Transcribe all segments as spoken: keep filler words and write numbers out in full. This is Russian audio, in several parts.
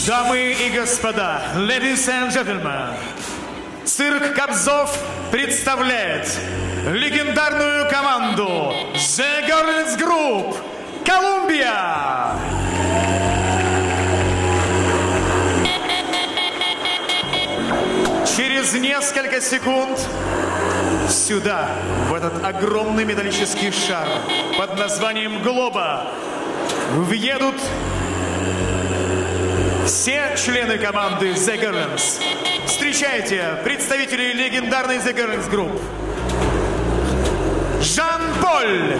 Дамы и господа, ladies and gentlemen, цирк Кобзов представляет легендарную команду The Girls Group Колумбия. Через несколько секунд сюда, в этот огромный металлический шар под названием Глоба, въедут все члены команды The Girls. Встречайте представителей легендарной The Girls Group. Жан-Поль.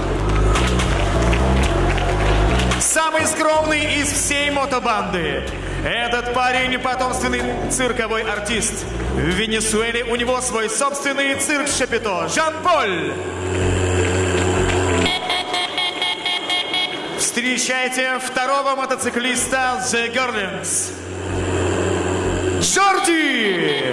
Самый скромный из всей мотобанды. Этот парень потомственный цирковой артист. В Венесуэле у него свой собственный цирк Шапито. Жан-Поль. Встречайте второго мотоциклиста The Girls. Жорди!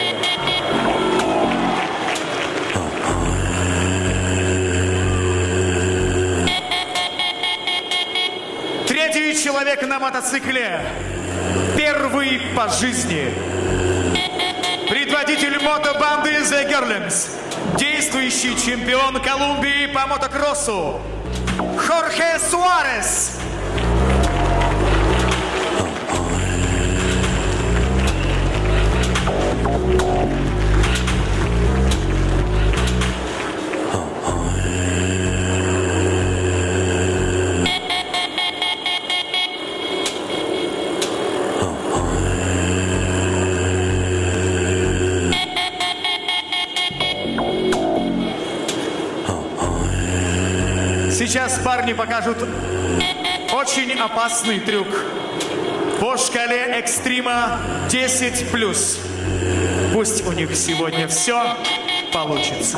Третий человек на мотоцикле. Первый по жизни. Предводитель мотобанды The Girls. Действующий чемпион Колумбии по мотокроссу. Хорхе Суарес. Сейчас парни покажут очень опасный трюк по шкале экстрима десять плюс. Пусть у них сегодня все получится.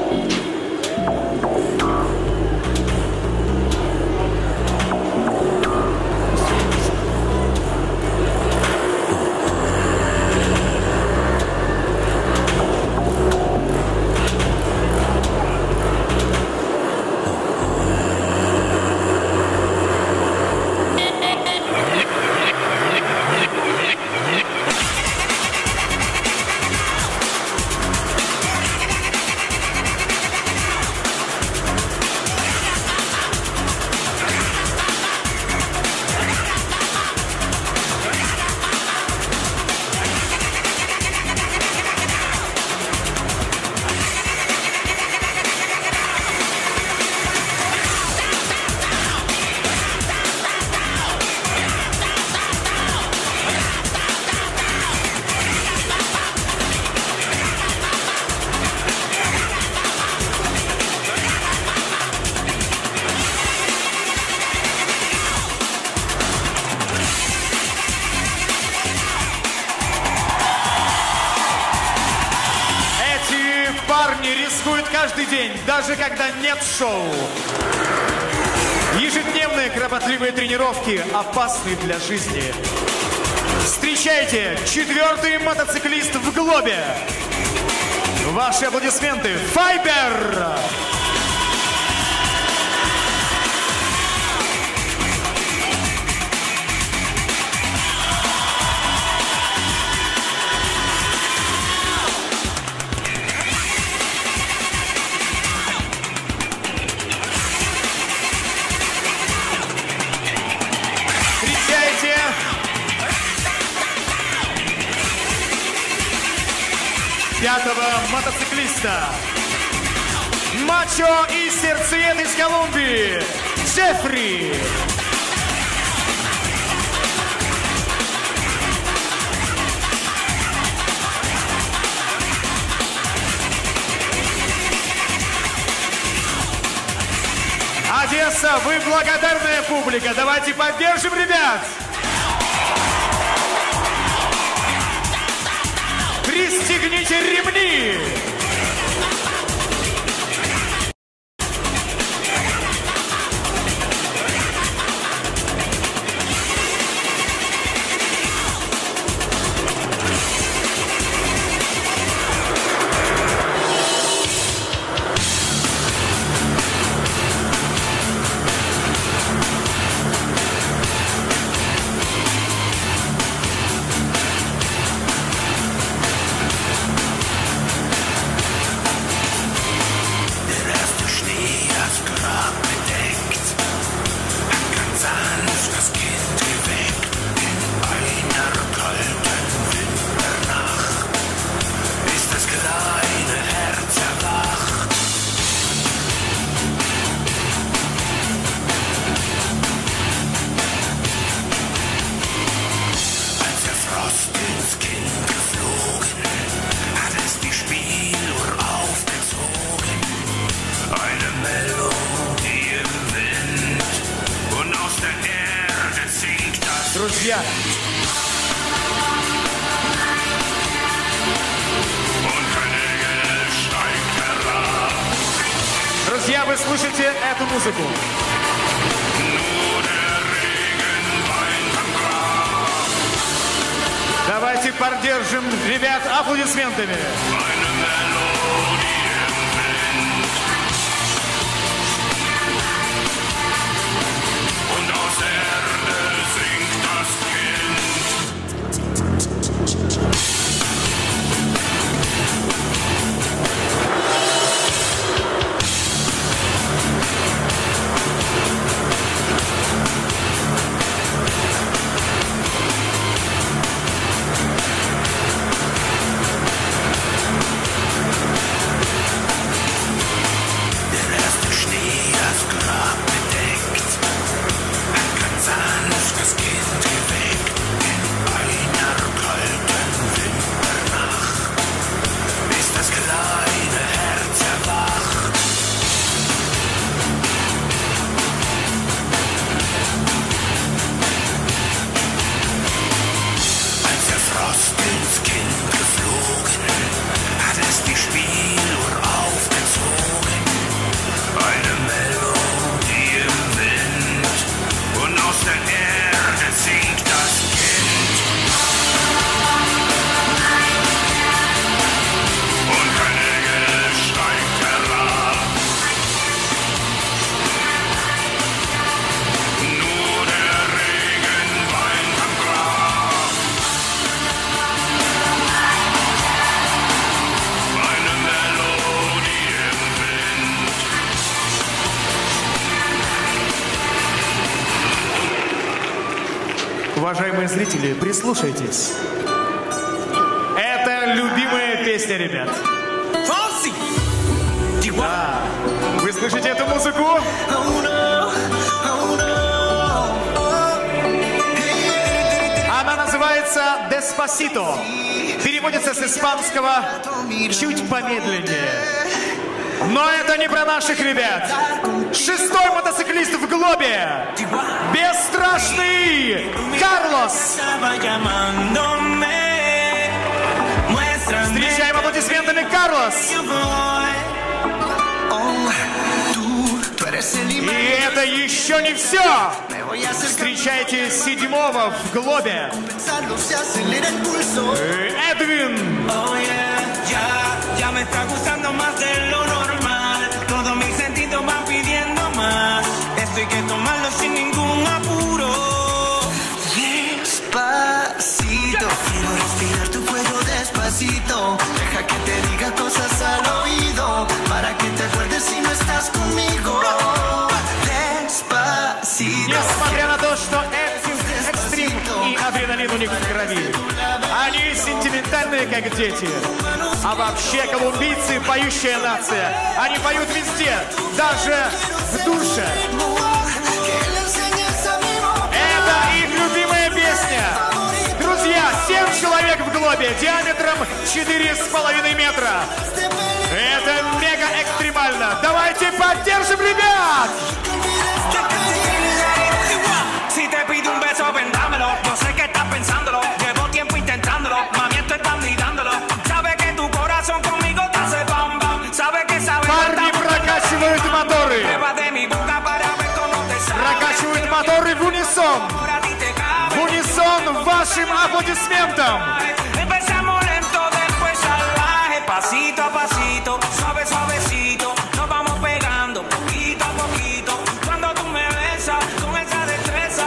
Каждый день, даже когда нет шоу. Ежедневные кропотливые тренировки опасны для жизни. Встречайте, четвертый мотоциклист в Глобе. Ваши аплодисменты. Файбер! Пятого мотоциклиста. Мачо и сердцеед из Колумбии. Джеффри. Одесса, вы благодарная публика. Давайте поддержим ребят. Пристегните ремни! друзья. Друзья, вы слышите эту музыку? Давайте поддержим ребят аплодисментами. Уважаемые зрители, прислушайтесь. Это любимая песня, ребят. Да. Вы слышите эту музыку? Она называется «Деспасито». Переводится с испанского «чуть помедленнее». Но это не про наших ребят. Шестой мотоциклист в глобе. Бесстрашный Карлос. Встречаем аплодисментами Карлос. И это еще не все. Встречайте седьмого в глобе. Эдвин. Ya me está gustando más de lo normal. Todos mis sentidos van pidiendo más. Esto hay que tomarlo sin ningún apuro. Despacito, quiero respirar tu cuello despacito. Deja que te diga cosas al oído, para que te acuerdes si no estás conmigo. Despacito. Несмотря на то, что экстрим и адреналин у них в крови, они сентиментальные, как дети. А вообще колумбийцы — поющая нация. Они поют везде, даже в душе. Это их любимая песня. Друзья, семь человек в глобе диаметром четыре с половиной метра. Это мега экстремально. Давайте поддержим ребят! Si te pido un beso, ven dámelo. Yo sé que estás pensándolo. Llevo tiempo intentándolo. Mami, esto está mirándolo. Sabe que tu corazón conmigo te hace bam bam. Sabe que sabe. Парни прокачивают моторы. De mi boca para ver cómo te sabe. Прокачивают моторы в унисон. В унисон вашим аплодисментам. Empezamos lento, después salvaje. Pasito a pasito, suave suavecito. Nos vamos pegando poquito a poquito. Cuando tú me besas con esa destreza.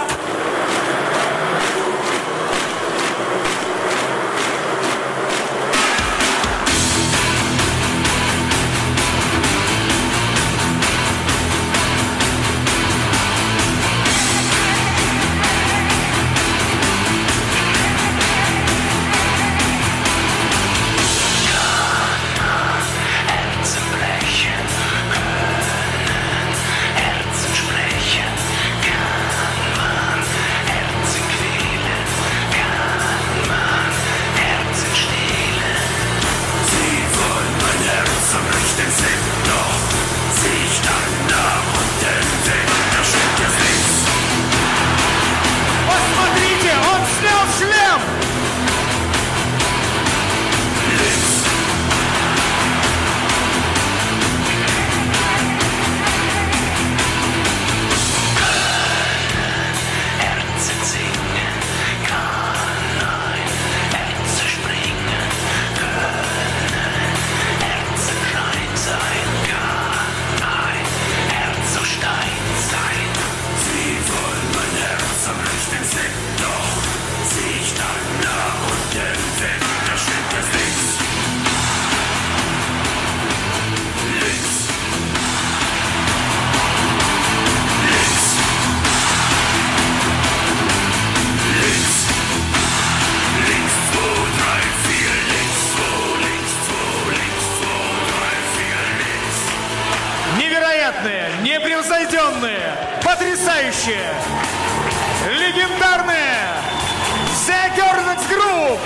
невероятные, непревзойденные, потрясающие, легендарные The Görnex Group.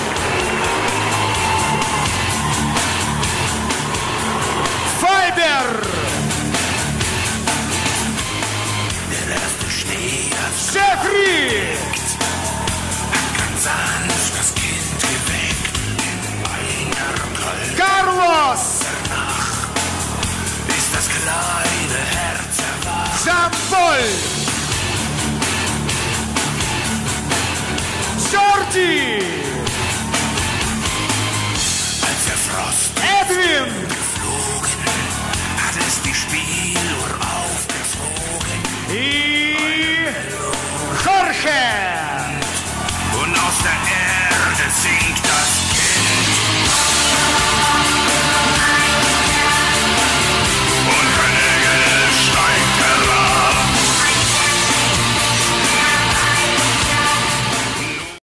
Fiber. Der erste Schnee, das Jeffrey. ganz sanft das Kind geweckt in einer kalten Carlos. Nacht. Ist das kleine Herz erwacht. Jean-Paul. Jordi. Als der Frost Edwin. geflogen, hat es die Spieluhr aufgezogen. И Jorge.